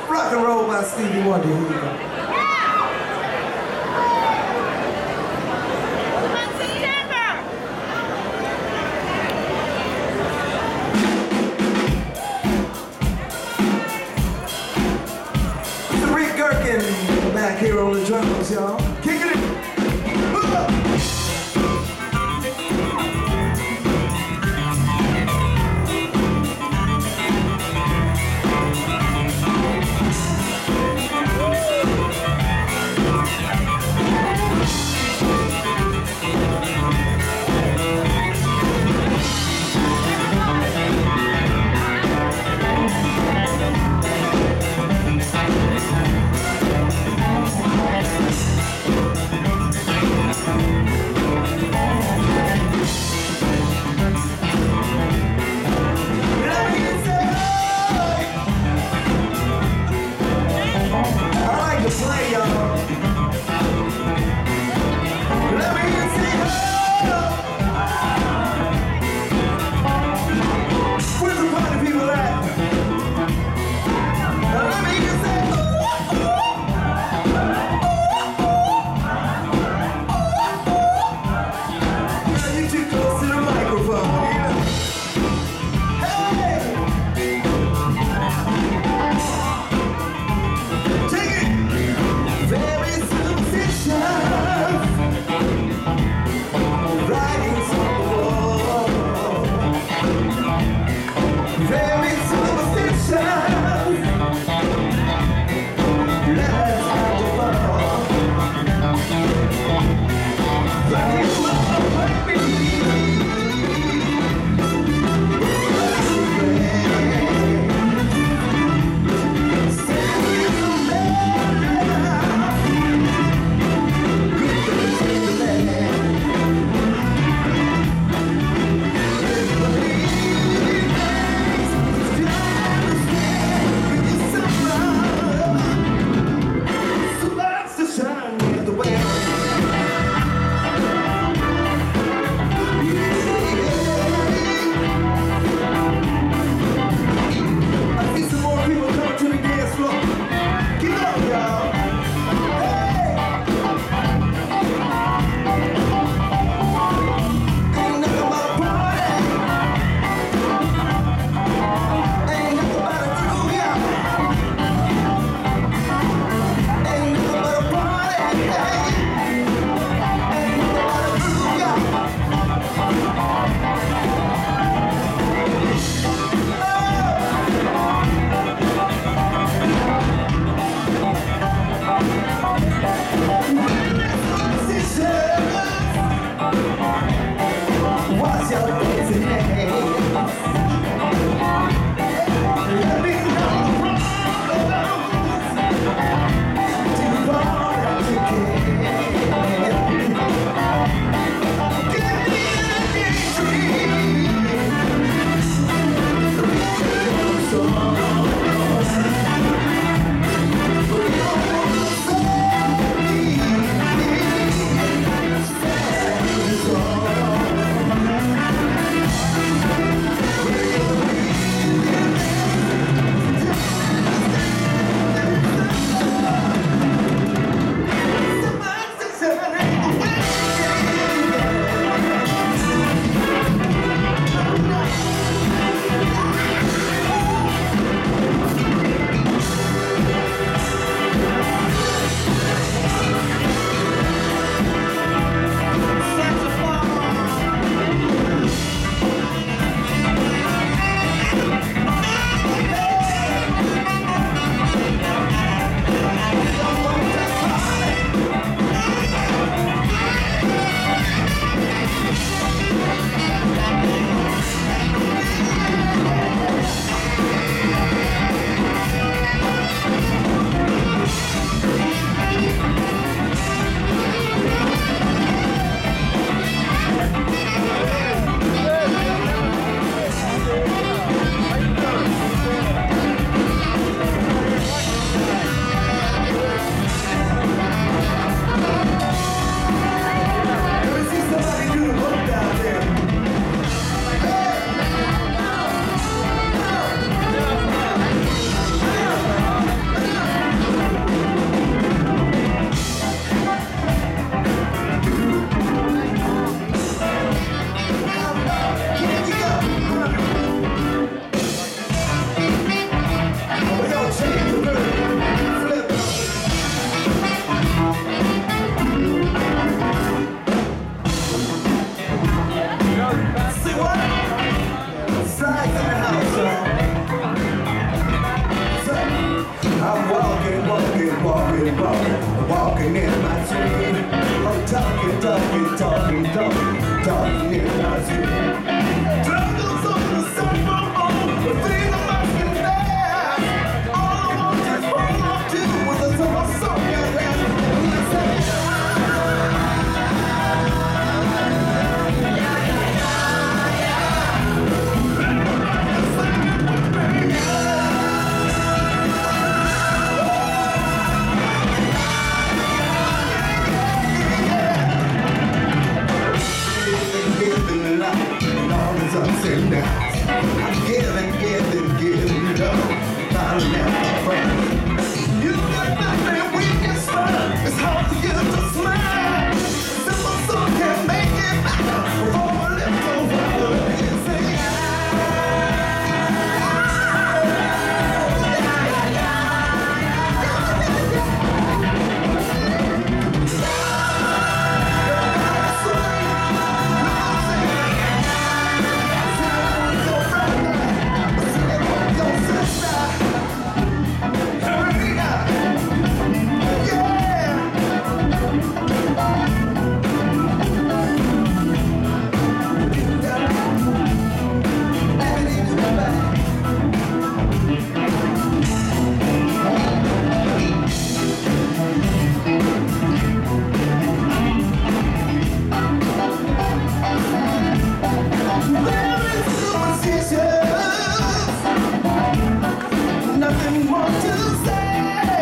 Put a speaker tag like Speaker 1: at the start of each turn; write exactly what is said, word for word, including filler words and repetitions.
Speaker 1: Rock and roll by Stevie Wonder. Here we go. Back here on the drums, y'all. Kicking it. Move up. Walking in my dream, I'm talking, talking, talking, talking, talking in my dream. Struggles on the sidewalk, the thing I'm asking there. All I want is hold on to with a summer song and rap. And I say, ups and downs. I'm giving, giving, giving it up. Finally at the front. You got nothing we can smile. It's hard for you to smile. Simple song can make it better. Before my lips go wild, and say, nothing more to say.